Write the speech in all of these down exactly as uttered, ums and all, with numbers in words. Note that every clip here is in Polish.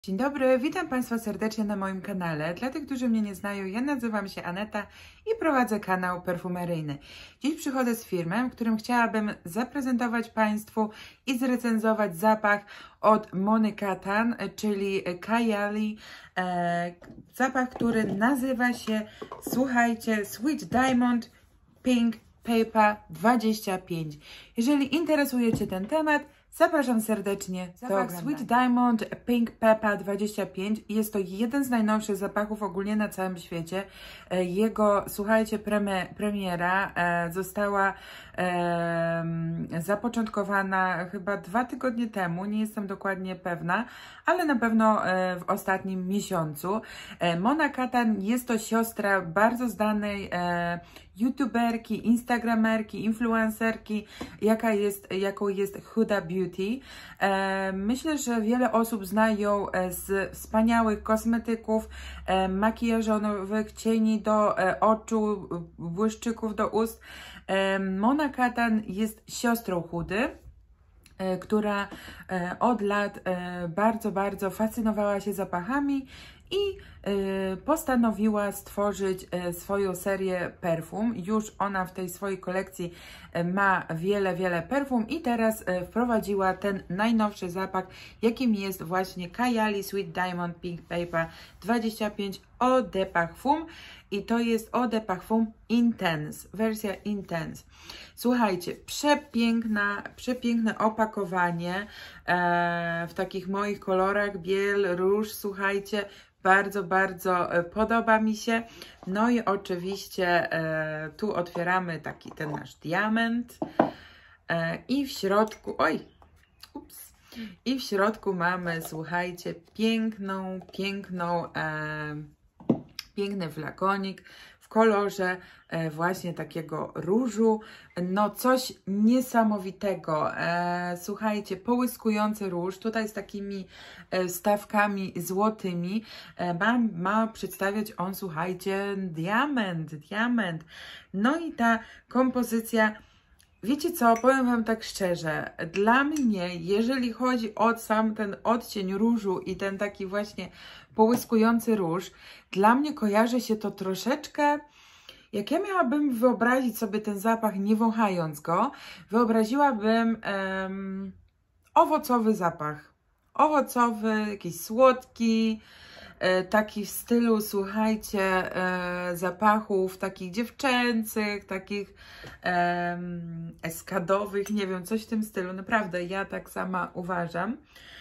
Dzień dobry, witam Państwa serdecznie na moim kanale. Dla tych, którzy mnie nie znają, ja nazywam się Aneta i prowadzę kanał perfumeryjny. Dziś przychodzę z filmem, w którym chciałabym zaprezentować Państwu i zrecenzować zapach od Mony Katan, czyli Kayali. E, zapach, który nazywa się, słuchajcie, Sweet Diamond Pink Paper dwadzieścia pięć. Jeżeli interesuje Cię ten temat, zapraszam serdecznie. Zapach Sweet Diamond Pink Pepper dwadzieścia pięć jest to jeden z najnowszych zapachów ogólnie na całym świecie. Jego, słuchajcie, preme, premiera e, została e, zapoczątkowana chyba dwa tygodnie temu, nie jestem dokładnie pewna, ale na pewno e, w ostatnim miesiącu. E, Mona Katan jest to siostra bardzo znanej e, youtuberki, instagramerki, influencerki, jaka jest, jaką jest Huda Beauty. E, myślę, że wiele osób zna ją z wspaniałych kosmetyków, e, makijażowych, cieni do e, oczu, błyszczyków do ust. E, Mona Katan jest siostrą Hudy, która od lat bardzo, bardzo fascynowała się zapachami i postanowiła stworzyć swoją serię perfum. Już ona w tej swojej kolekcji ma wiele, wiele perfum i teraz wprowadziła ten najnowszy zapach, jakim jest właśnie Kayali Sweet Diamond Pink Paper dwadzieścia pięć Eau de Parfum i to jest Eau de Parfum Intense, wersja Intense. Słuchajcie, przepiękna, przepiękne opakowanie e, w takich moich kolorach, biel, róż, słuchajcie, bardzo, bardzo podoba mi się. No i oczywiście e, tu otwieramy taki ten nasz diament e, i w środku, oj, ups, i w środku mamy, słuchajcie, piękną, piękną, e, piękny flakonik w kolorze e, właśnie takiego różu, no coś niesamowitego, e, słuchajcie, połyskujący róż, tutaj z takimi e, stawkami złotymi, e, ma, ma przedstawiać on, słuchajcie, diament, diament, no i ta kompozycja, wiecie co, powiem Wam tak szczerze, dla mnie, jeżeli chodzi o sam ten odcień różu i ten taki właśnie połyskujący róż, dla mnie kojarzy się to troszeczkę, jak ja miałabym wyobrazić sobie ten zapach, nie wąchając go, wyobraziłabym um, owocowy zapach. Owocowy, jakiś słodki, e, taki w stylu, słuchajcie, e, zapachów takich dziewczęcych, takich e, eskadowych, nie wiem, coś w tym stylu. Naprawdę, ja tak sama uważam.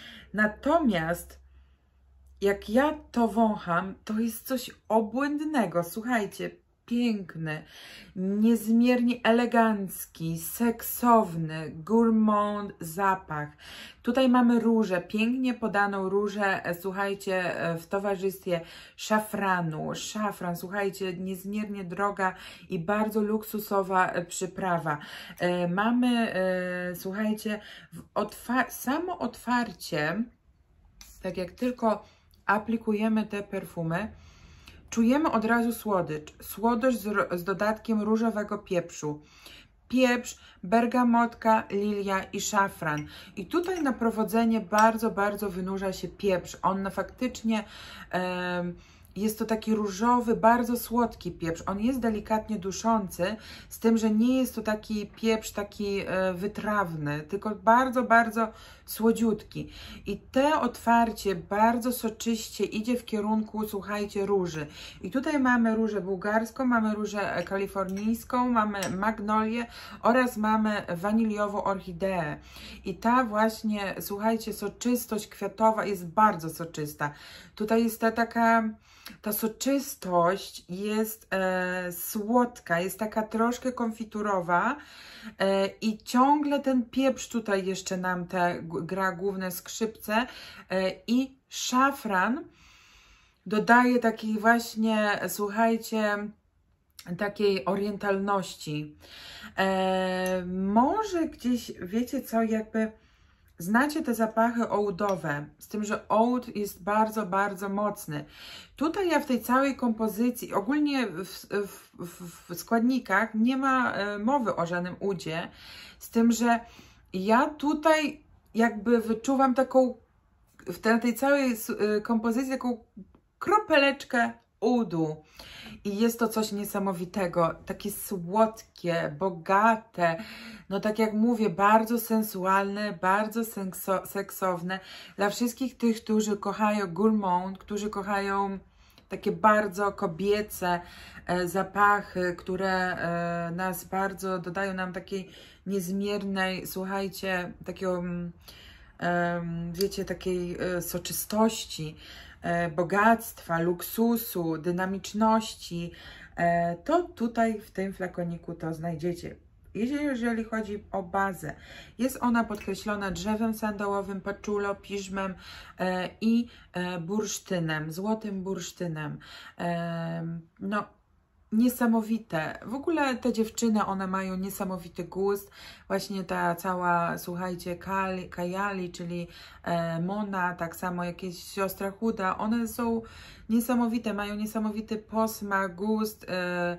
Natomiast jak ja to wącham, to jest coś obłędnego. Słuchajcie, piękny, niezmiernie elegancki, seksowny, gourmand zapach. Tutaj mamy różę, pięknie podaną różę, słuchajcie, w towarzystwie szafranu. Szafran, słuchajcie, niezmiernie droga i bardzo luksusowa przyprawa. E, mamy, e, słuchajcie, otwa- samo otwarcie, tak jak tylko aplikujemy te perfumy, czujemy od razu słodycz. Słodycz z, z dodatkiem różowego pieprzu. Pieprz, bergamotka, lilia i szafran. I tutaj na prowadzenie bardzo, bardzo wynurza się pieprz. On faktycznie e, jest to taki różowy, bardzo słodki pieprz. On jest delikatnie duszący, z tym, że nie jest to taki pieprz taki e, wytrawny, tylko bardzo, bardzo słodziutki. I te otwarcie bardzo soczyście idzie w kierunku, słuchajcie, róży. I tutaj mamy różę bułgarską, mamy różę kalifornijską, mamy magnolię oraz mamy waniliową orchideę. I ta właśnie, słuchajcie, soczystość kwiatowa jest bardzo soczysta. Tutaj jest ta taka, ta soczystość jest e, słodka, jest taka troszkę konfiturowa e, i ciągle ten pieprz tutaj jeszcze nam te gra główne skrzypce e, i szafran dodaje takiej właśnie, słuchajcie, takiej orientalności. E, może gdzieś, wiecie co, jakby znacie te zapachy oudowe, z tym, że oud jest bardzo, bardzo mocny. Tutaj ja w tej całej kompozycji, ogólnie w, w, w, w składnikach nie ma e, mowy o żadnym udzie, z tym, że ja tutaj jakby wyczuwam taką w tej, tej całej kompozycji taką kropeleczkę udu. I jest to coś niesamowitego, takie słodkie, bogate, no tak jak mówię, bardzo sensualne, bardzo sekso seksowne. Dla wszystkich tych, którzy kochają gourmand, którzy kochają takie bardzo kobiece e, zapachy, które e, nas bardzo dodają nam takiej niezmiernej, słuchajcie, takiego, e, wiecie, takiej e, soczystości, e, bogactwa, luksusu, dynamiczności, e, to tutaj w tym flakoniku to znajdziecie. Jeżeli, jeżeli chodzi o bazę, jest ona podkreślona drzewem sandałowym, patchoulą, piżmem e, i e, bursztynem, złotym bursztynem. E, no, niesamowite. W ogóle te dziewczyny, one mają niesamowity gust. Właśnie ta cała, słuchajcie, Kali, Kajali, czyli e, Mona, tak samo jakieś siostra Huda, one są niesamowite, mają niesamowity posmak, gust, e,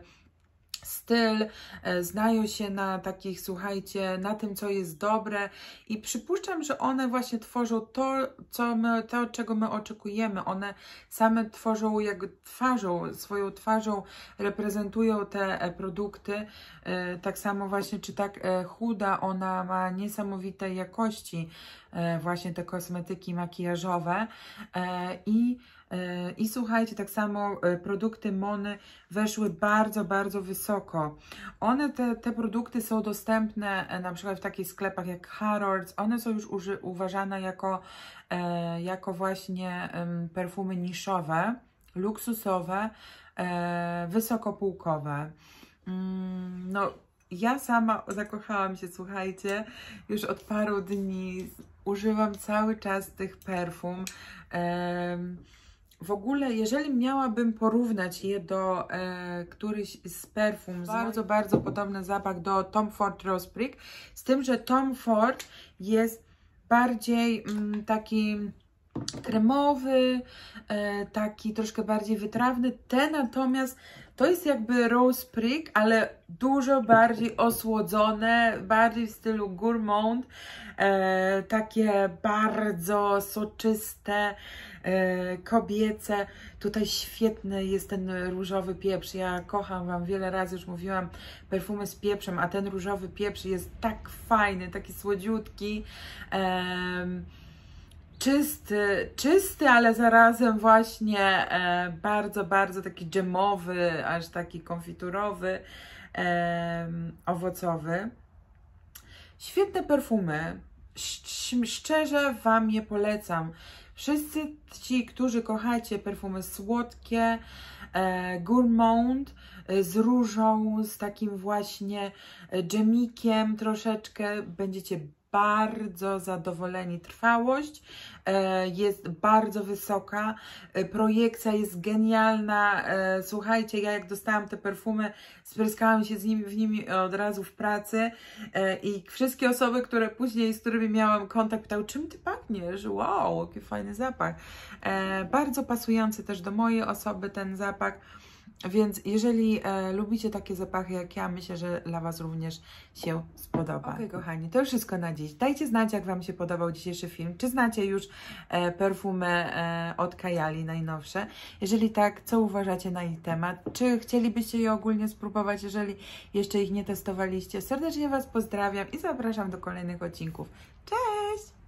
styl, e, znają się na takich, słuchajcie, na tym, co jest dobre i przypuszczam, że one właśnie tworzą to, co my, to, czego my oczekujemy. One same tworzą, jak twarzą, swoją twarzą reprezentują te e, produkty. E, tak samo właśnie, czy tak e, Huda, ona ma niesamowitej jakości e, właśnie te kosmetyki makijażowe e, i I słuchajcie, tak samo produkty Mony weszły bardzo, bardzo wysoko. One, te, te produkty są dostępne na przykład w takich sklepach jak Harrods. One są już uży, uważane jako, e, jako właśnie e, perfumy niszowe, luksusowe, e, wysokopółkowe. Mm, no, ja sama zakochałam się, słuchajcie, już od paru dni. Używam cały czas tych perfum. E, W ogóle, jeżeli miałabym porównać je do e, któryś z perfum, bardzo, bardzo podobny zapach do Tom Ford Rose Prick, z tym, że Tom Ford jest bardziej mm, taki kremowy, e, taki troszkę bardziej wytrawny. Te natomiast to jest jakby Rose Prick, ale dużo bardziej osłodzone, bardziej w stylu gourmand, e, takie bardzo soczyste, e, kobiece. Tutaj świetny jest ten różowy pieprz. Ja kocham Wam, wiele razy już mówiłam, perfumy z pieprzem, a ten różowy pieprz jest tak fajny, taki słodziutki. E, Czysty, czysty, ale zarazem właśnie e, bardzo, bardzo taki dżemowy, aż taki konfiturowy, e, owocowy. Świetne perfumy, Sz szczerze Wam je polecam. Wszyscy ci, którzy kochacie perfumy słodkie, e, gourmand, e, z różą, z takim właśnie dżemikiem troszeczkę, będziecie bardzo zadowoleni. Trwałość e, jest bardzo wysoka, e, projekcja jest genialna. E, słuchajcie, ja jak dostałam te perfumy, spryskałam się z nimi, w nimi od razu w pracy e, i wszystkie osoby, które później, z którymi miałam kontakt, pytały, czym ty pachniesz? Wow, jaki fajny zapach. E, bardzo pasujący też do mojej osoby ten zapach. Więc jeżeli e, lubicie takie zapachy jak ja, myślę, że dla Was również się spodoba. Ok, kochani, to już wszystko na dziś. Dajcie znać, jak Wam się podobał dzisiejszy film. Czy znacie już e, perfumy e, od Kajali najnowsze? Jeżeli tak, co uważacie na ich temat? Czy chcielibyście je ogólnie spróbować, jeżeli jeszcze ich nie testowaliście? Serdecznie Was pozdrawiam i zapraszam do kolejnych odcinków. Cześć!